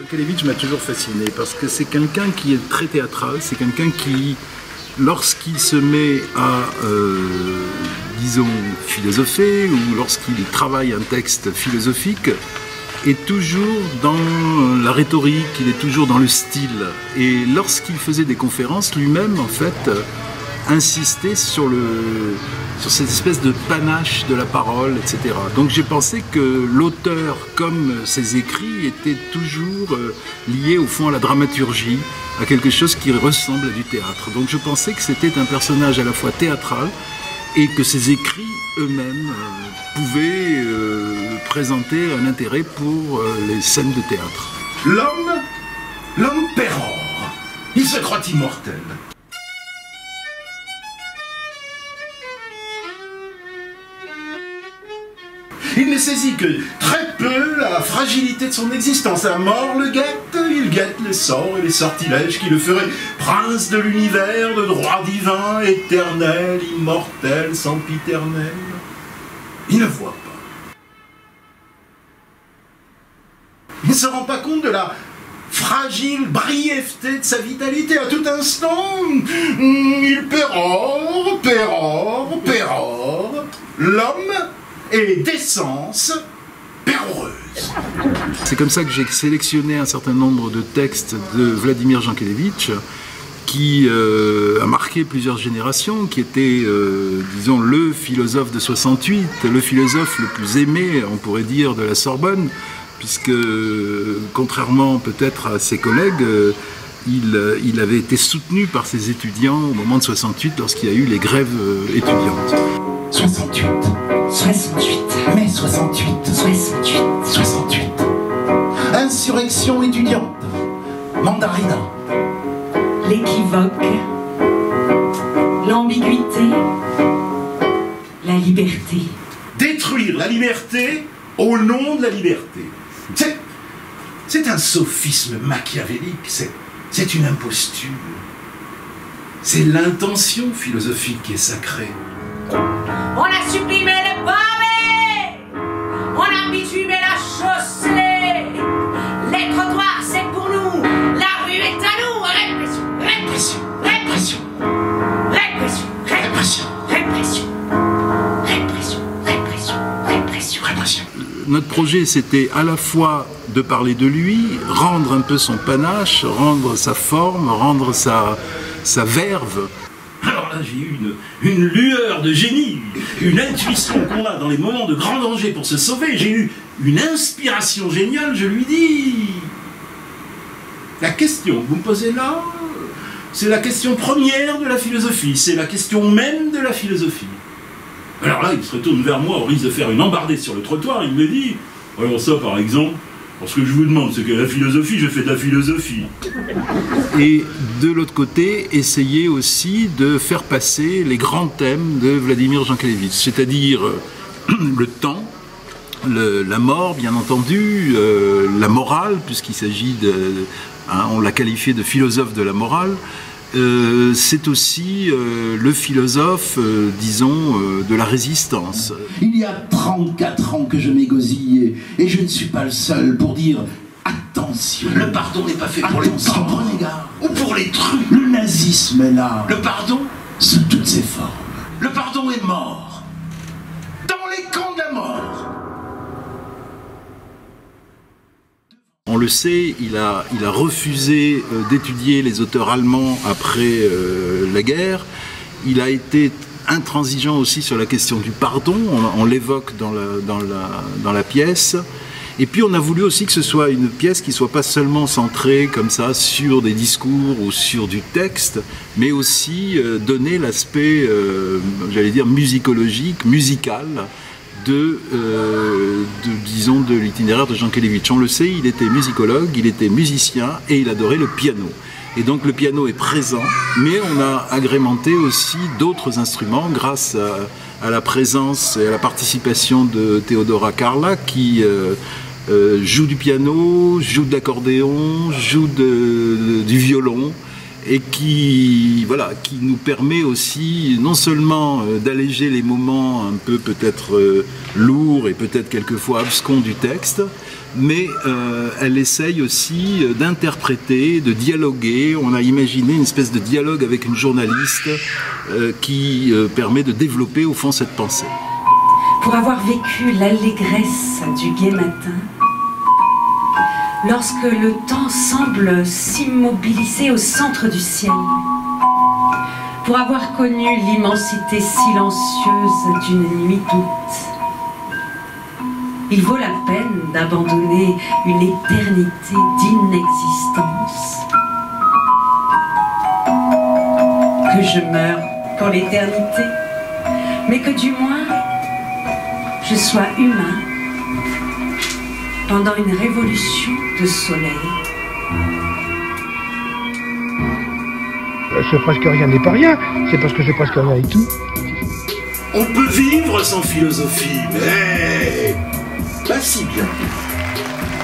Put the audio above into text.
Jankélévitch m'a toujours fasciné parce que c'est quelqu'un qui est très théâtral, c'est quelqu'un qui, lorsqu'il se met à, disons, philosopher ou lorsqu'il travaille un texte philosophique, est toujours dans la rhétorique, il est toujours dans le style. Et lorsqu'il faisait des conférences, lui-même, en fait, insistait sur cette espèce de panache de la parole, etc. Donc j'ai pensé que l'auteur, comme ses écrits, était toujours lié au fond à la dramaturgie, à quelque chose qui ressemble à du théâtre. Donc je pensais que c'était un personnage à la fois théâtral et que ses écrits eux-mêmes pouvaient présenter un intérêt pour les scènes de théâtre. L'homme pérore, il se croit immortel. Il ne saisit que très peu la fragilité de son existence. À mort le guette, il guette les sorts et les sortilèges qui le feraient prince de l'univers, de droit divin, éternel, immortel, sempiternel. Il ne voit pas. Il ne se rend pas compte de la fragile brièveté de sa vitalité. À tout instant, il pérore. L'homme et d'essence péroreuse. C'est comme ça que j'ai sélectionné un certain nombre de textes de Vladimir Jankélévitch qui a marqué plusieurs générations, qui était, disons, le philosophe de 68, le philosophe le plus aimé, on pourrait dire, de la Sorbonne, puisque, contrairement peut-être à ses collègues, il avait été soutenu par ses étudiants au moment de 68, lorsqu'il y a eu les grèves étudiantes. 68, mai 68. Insurrection étudiante, mandarina. L'équivoque, l'ambiguïté, la liberté. Détruire la liberté au nom de la liberté. C'est un sophisme machiavélique, c'est une imposture. C'est l'intention philosophique qui est sacrée. On a supprimé les pavés, on a bitumé la chaussée. Les trottoirs, c'est pour nous, la rue est à nous. Répression, répression, répression, répression, répression, répression, répression, répression, répression. Notre projet, c'était à la fois de parler de lui, rendre un peu son panache, rendre sa forme, rendre sa verve. Alors là, j'ai eu une lueur de génie, une intuition qu'on a dans les moments de grand danger pour se sauver. J'ai eu une inspiration géniale, je lui dis... La question que vous me posez là, c'est la question première de la philosophie, c'est la question même de la philosophie. Alors là, il se retourne vers moi au risque de faire une embardée sur le trottoir, il me dit, alors ça par exemple, parce que je vous demande, c'est que la philosophie, je fais de la philosophie. Et de l'autre côté, essayer aussi de faire passer les grands thèmes de Vladimir Jankélévitch, c'est-à-dire le temps, la mort, bien entendu, la morale, puisqu'il s'agit de... on l'a qualifié de philosophe de la morale. C'est aussi le philosophe, disons, de la résistance. Il y a 34 ans que je m'égosille et je ne suis pas le seul pour dire attention. Le pardon n'est pas fait pour les pauvres, prenez garde. Ou pour les trucs. Le nazisme est là. Le pardon, sous toutes ses formes. Le pardon est mort. Dans les camps de la mort. On le sait, il a refusé d'étudier les auteurs allemands après la guerre. Il a été intransigeant aussi sur la question du pardon, on l'évoque dans la pièce. Et puis on a voulu aussi que ce soit une pièce qui ne soit pas seulement centrée comme ça sur des discours ou sur du texte, mais aussi donner l'aspect, j'allais dire, musicologique, musical, disons, de l'itinéraire de Jankélévitch. On le sait, il était musicologue, il était musicien et il adorait le piano. Et donc le piano est présent, mais on a agrémenté aussi d'autres instruments grâce à la présence et à la participation de Theodora Karla qui joue du piano, joue de l'accordéon, joue du violon. Et qui nous permet aussi non seulement d'alléger les moments un peu peut-être lourds et peut-être quelquefois abscons du texte, mais elle essaye aussi d'interpréter, de dialoguer. On a imaginé une espèce de dialogue avec une journaliste qui permet de développer au fond cette pensée. Pour avoir vécu l'allégresse du gai matin, lorsque le temps semble s'immobiliser au centre du ciel, pour avoir connu l'immensité silencieuse d'une nuit d'août, il vaut la peine d'abandonner une éternité d'inexistence. Que je meure pour l'éternité, mais que du moins je sois humain pendant une révolution de soleil. Ce presque rien n'est pas rien, c'est parce que c'est presque rien et tout. On peut vivre sans philosophie, mais pas si bien.